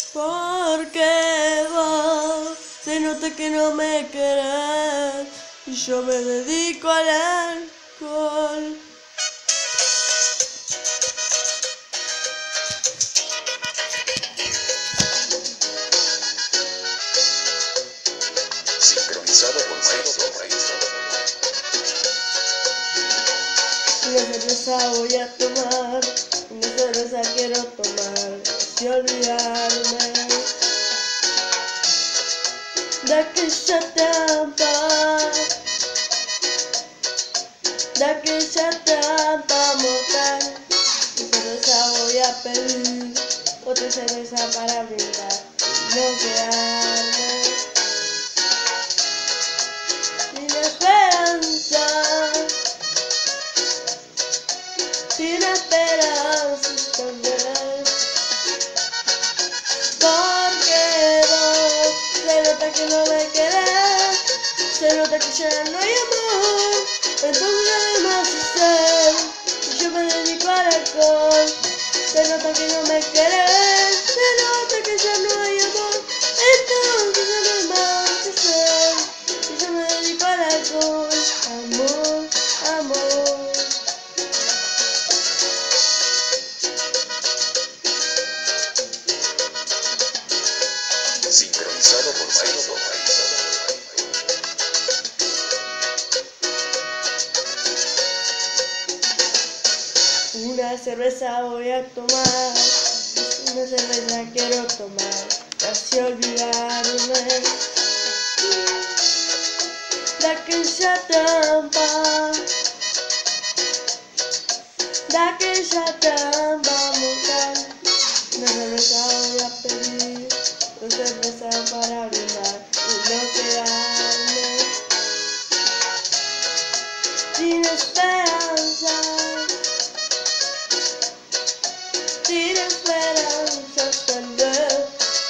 Porque vos se nota que no me querés y yo me dedico al alcohol. Sincronizado con Maestro. Una cerveza voy a tomar, una cerveza quiero tomar, y olvidarme de aquella trampa mortal. Una cerveza voy a pedir, otra cerveza para brindar, y no quedarme sin esperanza. Sin esperanzas también, porque vos se nota que no me querés, se nota que ya no hay amor, entonces ya no hay más hacer, y yo me dedico al alcohol. Se nota que no me querés, se nota que ya no hay amor, entonces ya no hay más hacer, y yo me dedico al alcohol. Amor, amor. Sincronizado con Maestro. Una cerveza voy a tomar, una cerveza quiero tomar, casi olvidarme de aquella trampa mortal. Una cerveza voy a pedir, una cerveza para brindar y no quedarme sin esperanza. Sin esperanzas tal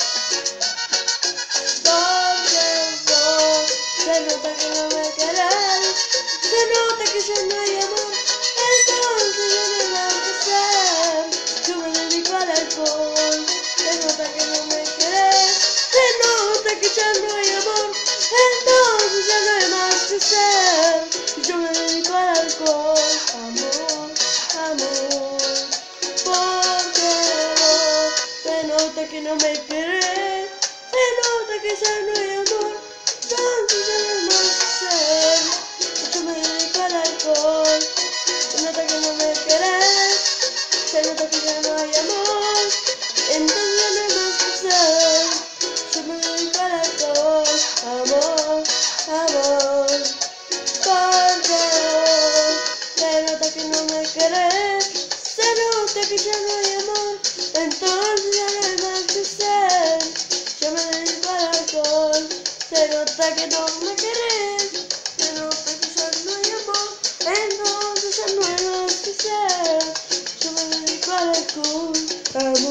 porque vos se nota que no me querés, se nota que ya no hay amor, entonces ya no hay más que hacer, yo me dedico al alcohol. Se nota que no me querés, se nota que ya no hay amor, entonces ya no hay más que hacer, yo me dedico al alcohol. Amor, amor. Porque vos se nota que no me querés, se nota que ya no hay amor, entonces ya no hay más que hacer, yo me dedico al alcohol. Se nota que no me querés, se nota que ya no hay amor, entonces ya no hay más que hacer, yo me dedico al alcohol. Amor, amor. Porque vos se nota que no me querés, se nota que ya no hay amor, entonces ya no hay más que hacer, yo me dedico al alcohol. Se nota que no me querés, se nota que ya no hay amor, entonces ya no hay más que hacer, yo me dedico al alcohol. Amor.